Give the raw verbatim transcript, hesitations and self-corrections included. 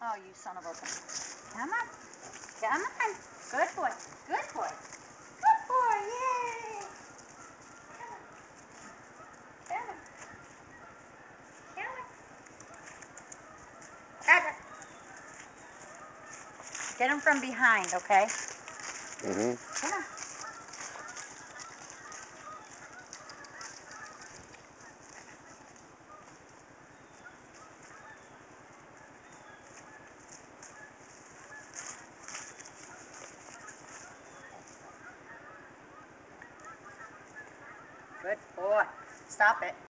Oh, you son of a... Come on. Come on. Good boy. Good boy. Good boy. Yay. Come on. Come on. Come on. Come on. Get him from behind, okay? Mm-hmm. Come on. Good boy. Stop it.